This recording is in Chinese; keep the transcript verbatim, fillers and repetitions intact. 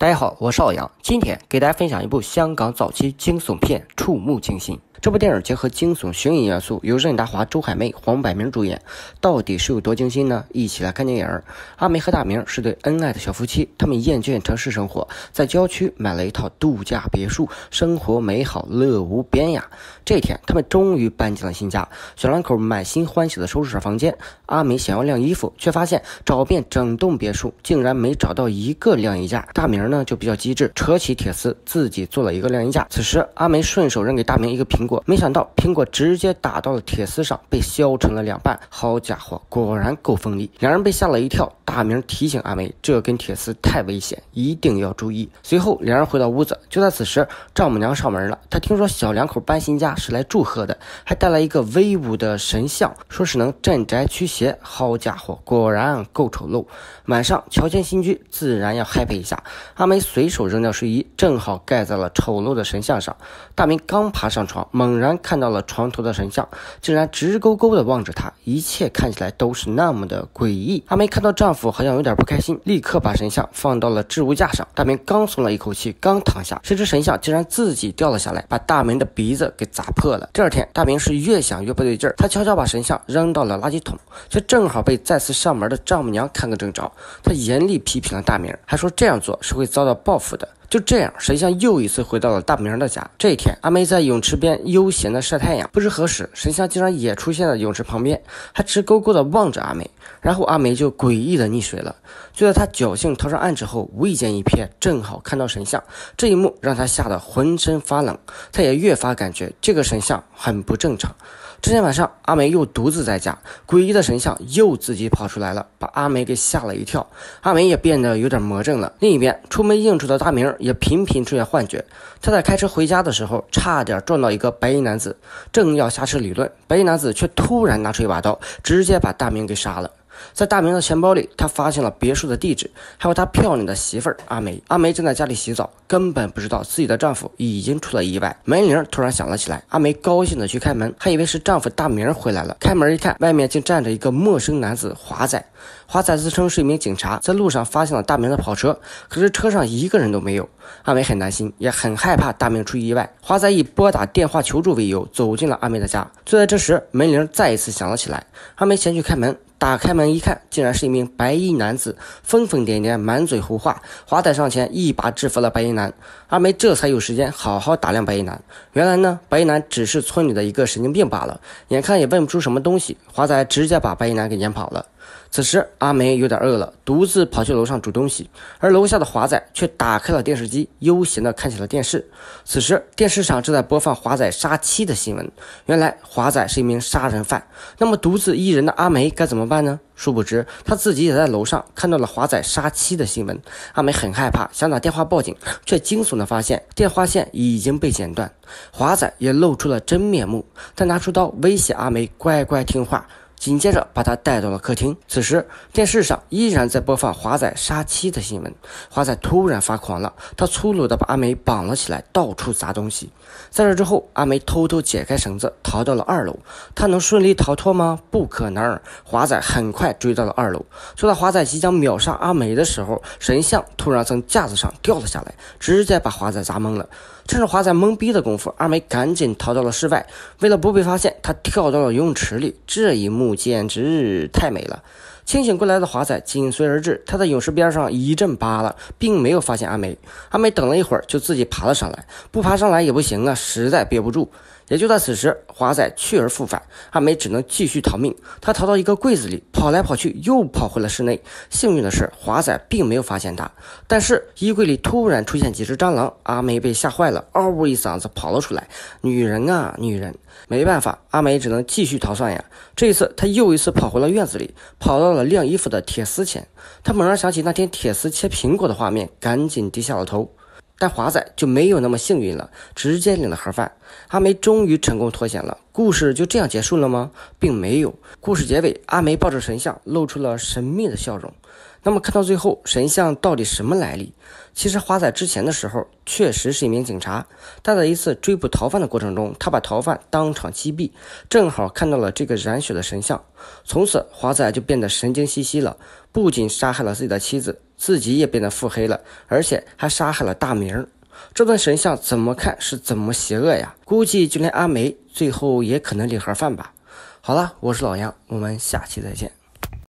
大家好，我是邵阳，今天给大家分享一部香港早期惊悚片《触目惊心》。这部电影结合惊悚悬疑元素，由任达华、周海媚、黄百鸣主演，到底是有多惊心呢？一起来看电影。阿梅和大明是对恩爱的小夫妻，他们厌倦城市生活，在郊区买了一套度假别墅，生活美好，乐无边呀。这天，他们终于搬进了新家，小两口满心欢喜地收拾着房间。阿梅想要晾衣服，却发现找遍整栋别墅，竟然没找到一个晾衣架。大明呢就比较机智，扯起铁丝自己做了一个晾衣架。此时，阿梅顺手扔给大明一个苹果。没想到苹果直接打到了铁丝上，被削成了两半。好家伙，果然够锋利！两人被吓了一跳。大明提醒阿梅，这根铁丝太危险，一定要注意。随后两人回到屋子，就在此时，丈母娘上门了。她听说小两口搬新家是来祝贺的，还带来一个威武的神像，说是能镇宅驱邪。好家伙，果然够丑陋。晚上乔迁新居，自然要 happy 一下。阿梅随手扔掉睡衣，正好盖在了丑陋的神像上。大明刚爬上床，猛然看到了床头的神像，竟然直勾勾地望着他，一切看起来都是那么的诡异。阿梅看到丈夫好像有点不开心，立刻把神像放到了置物架上。大明刚松了一口气，刚躺下，谁知神像竟然自己掉了下来，把大明的鼻子给砸破了。第二天，大明是越想越不对劲儿，他悄悄把神像扔到了垃圾桶，却正好被再次上门的丈母娘看个正着。他严厉批评了大明，还说这样做是会遭到报复的。就这样，神像又一次回到了大明的家。这一天，阿梅在泳池边悠闲的晒太阳，不知何时，神像竟然也出现在泳池旁边，还直勾勾的望着阿梅。然后阿梅就诡异的溺水了。就在她侥幸逃上岸之后，无意间一瞥，正好看到神像，这一幕让她吓得浑身发冷。她也越发感觉这个神像很不正常。这天晚上，阿梅又独自在家，诡异的神像又自己跑出来了，把阿梅给吓了一跳。阿梅也变得有点魔怔了。另一边，出门应酬的大明也频频出现幻觉。他在开车回家的时候，差点撞到一个白衣男子，正要下车理论，白衣男子却突然拿出一把刀，直接把大明给杀了。在大明的钱包里，他发现了别墅的地址，还有他漂亮的媳妇儿阿梅。阿梅正在家里洗澡，根本不知道自己的丈夫已经出了意外。门铃突然响了起来，阿梅高兴的去开门，还以为是丈夫大明回来了。开门一看，外面竟站着一个陌生男子华仔。华仔自称是一名警察，在路上发现了大明的跑车，可是车上一个人都没有。阿梅很担心，也很害怕大明出意外。华仔以拨打电话求助为由，走进了阿梅的家。就在这时，门铃再一次响了起来，阿梅前去开门。打开门一看，竟然是一名白衣男子，疯疯癫癫，满嘴胡话。华仔上前一把制服了白衣男，阿梅这才有时间好好打量白衣男。原来呢，白衣男只是村里的一个神经病罢了，眼看也问不出什么东西，华仔直接把白衣男给撵跑了。此时阿梅有点饿了，独自跑去楼上煮东西，而楼下的华仔却打开了电视机，悠闲地看起了电视。此时电视上正在播放华仔杀妻的新闻。原来华仔是一名杀人犯，那么独自一人的阿梅该怎么办呢？殊不知他自己也在楼上看到了华仔杀妻的新闻。阿梅很害怕，想打电话报警，却惊悚地发现电话线已经被剪断。华仔也露出了真面目，他拿出刀威胁阿梅乖乖听话，紧接着把他带到了客厅。此时电视上依然在播放华仔杀妻的新闻。华仔突然发狂了，他粗鲁地把阿梅绑了起来，到处砸东西。在这之后，阿梅偷偷解开绳子，逃到了二楼。他能顺利逃脱吗？不可能。华仔很快追到了二楼。就在华仔即将秒杀阿梅的时候，神像突然从架子上掉了下来，直接把华仔砸懵了。趁着华仔懵逼的功夫，阿梅赶紧逃到了室外。为了不被发现，她跳到了游泳池里。这一幕简直太美了。清醒过来的华仔紧随而至，他在泳池边上一阵扒拉，并没有发现阿梅。阿梅等了一会儿，就自己爬了上来，不爬上来也不行啊，实在憋不住。也就在此时，华仔去而复返，阿梅只能继续逃命。他逃到一个柜子里，跑来跑去，又跑回了室内。幸运的是，华仔并没有发现他，但是衣柜里突然出现几只蟑螂，阿梅被吓坏了，嗷呜一嗓子跑了出来。女人啊，女人！没办法，阿梅只能继续逃窜呀。这一次，她又一次跑回了院子里，跑到了晾衣服的铁丝前。她猛然想起那天铁丝切苹果的画面，赶紧低下了头。但华仔就没有那么幸运了，直接领了盒饭。阿梅终于成功脱险了。故事就这样结束了吗？并没有。故事结尾，阿梅抱着神像露出了神秘的笑容。那么看到最后，神像到底什么来历？其实华仔之前的时候确实是一名警察，但在一次追捕逃犯的过程中，他把逃犯当场击毙，正好看到了这个染血的神像。从此华仔就变得神经兮兮了，不仅杀害了自己的妻子， 自己也变得腹黑了，而且还杀害了大明。这顿神像怎么看是怎么邪恶呀？估计就连阿梅最后也可能领盒饭吧。好了，我是老杨，我们下期再见。